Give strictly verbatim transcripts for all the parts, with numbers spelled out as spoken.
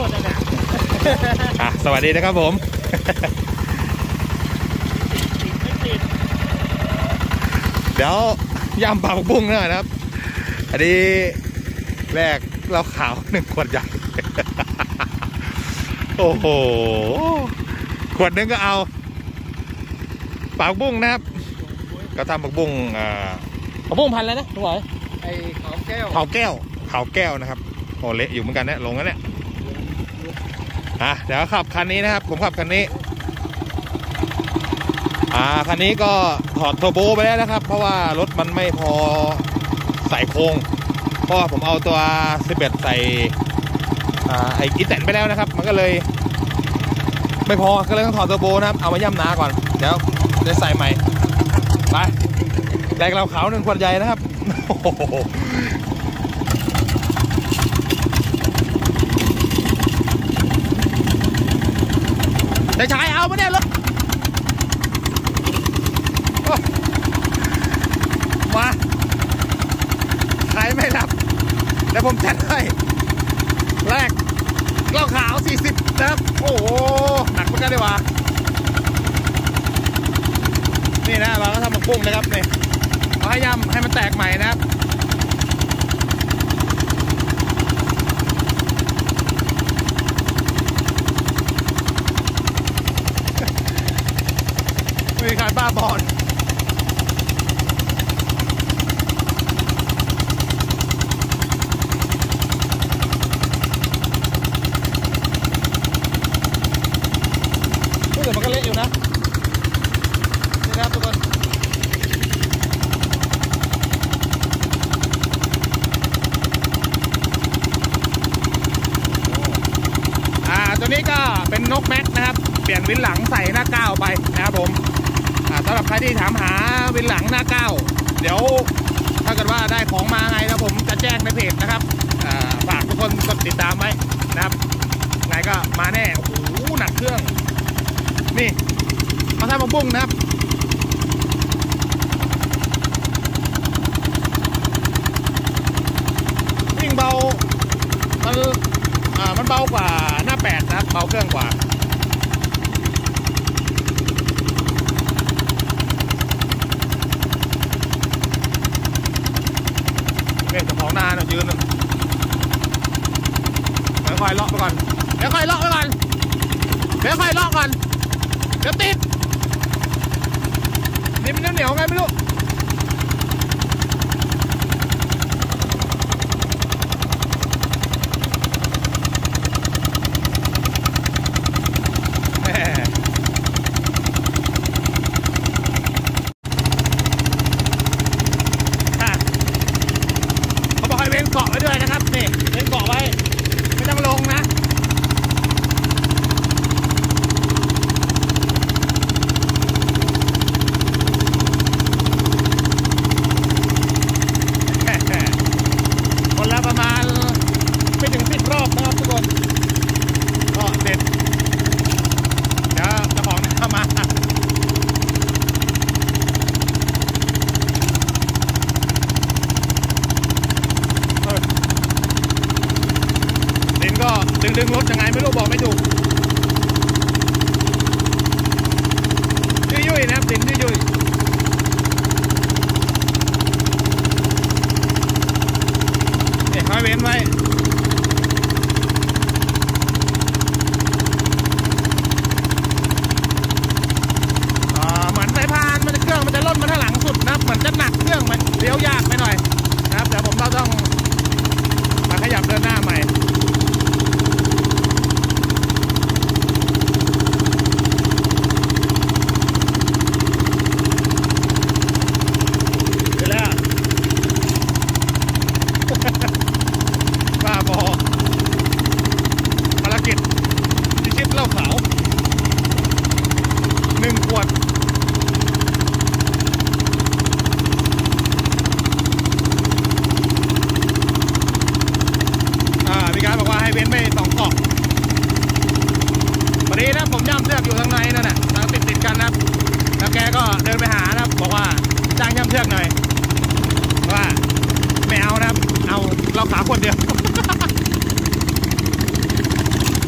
ดเลยนะอ่ะสวัสดีนะครับผมเดี๋ยวย่ำปลาบุ้งหน่อยนะครับอันนี้แรกเราขาวหนึ่งขวดใหญ่โอ้โหขวดนึงก็เอาปลาบุ้งนะครับก็ทำปลาบุ้งอ่าปลาบุ้งพันแล้วนะทุกคนไอ้ขาวแก้วขาวแก้วขาวแก้วนะครับโอ้เละอยู่เหมือนกันเนี่ยลงแล้วเนี่ยอ่ะเดี๋ยวขับคันนี้นะครับผมขับคันนี้อ่าคันนี้ก็ถอดเทอร์โบไปแล้วนะครับเพราะว่ารถมันไม่พอใส่โครงเพราะว่าผมเอาตัวสิบเอ็ดใส่อ่าไอ้อีแตนไปแล้วนะครับมันก็เลยไม่พอก็เลยต้องถอดเทอร์โบนะครับเอามาย่ำนาก่อนเดี๋ยวจะใส่ใหม่ไปแดกเราขาวหนึ่งขวดใหญ่นะครับจะใช้เอาไม่ได้รถมาใครไม่รับแต่ผมจัดให้แรกเหล้าขาวสี่สิบนะครับโอ้โหหนักเหมือนกันดีกว่านี่นะเราก็ทำหมกบุ้งนะครับนี่เอาให้ย่ำให้มันแตกใหม่นะครับไม่มีการบ้าบอลแต่มันก็เละอยู่นะนี่นะครับทุกคนอ่าตัวนี้ก็เป็นนกแม็กนะครับเปลี่ยนวินหลังใส่หน้าเก้าไปนะครับผมอ่าสำหรับใครที่ถามหาวินหลังหน้าเก้าเดี๋ยวถ้าเกิดว่าได้ของมาไงนะผมจะแจ้งในเพจนะครับอ่าฝากทุกคนกดติดตามไว้นะครับไงก็มาแน่โอ้โหหนักเครื่องนี่มาทำหมกบุ้งนะครับวิ่งเบามันอ่ามันเบากว่าหน้าแปดนะครับเบาเครื่องกว่าเนี่ยเจ้าของนาเนี่ยยืนเดี๋ยวค่อยเลาะไปก่อนเดี๋ยวค่อยเลาะไปก่อนเดี๋ยวค่อยเลาะก่อนเดี๋ยวติดนี่มันเหนียวไงไม่รู้แม่เขาบอกให้เว้นเกาะไว้ด้วยนะครับนี่เว้นเกาะไว้ไม่ต้องลงนะคนละประมาณไม่ถึงสิบรอบนะครับทุกคนก็เสร็จเดี๋ยวเจ้าของเข้ามาดินก็ดึงดึงรถยังไงไม่รู้บอกไม่ถูกยุ่ยๆนะครับดินยุ่ยๆเนี่ยค่อยเว้นไว้เหมือนสายพานมันจะเครื่องมันจะล่นมาทางหลังสุดนะเหมือนจะหนักเครื่องมันเลี้ยวยากไปหน่อยนะครับเดี๋ยวผมเราต้องมาขยับเดินหน้าใหม่บ้าบอภารกิจพิชิตเหล้าขาวหนึ่งขวดอ่ามีการบอกว่าให้เว้นไม่สองเกาะพอดีนะผมย่ำเชือกอยู่ทางในนั่นน่ะทางติดติดกันนะครับแล้วแกก็เดินไปหานะครับบอกว่าจ้างย่ำเชือกหน่อยว่าไม่เอานะครับเอาเราขาคนเดียว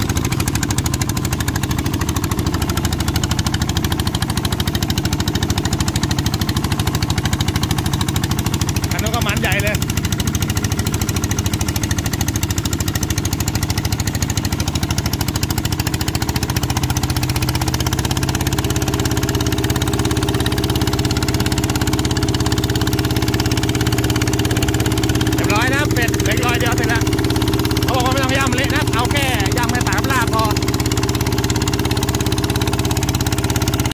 เล็กน้อยเดียวเสร็จแล้ว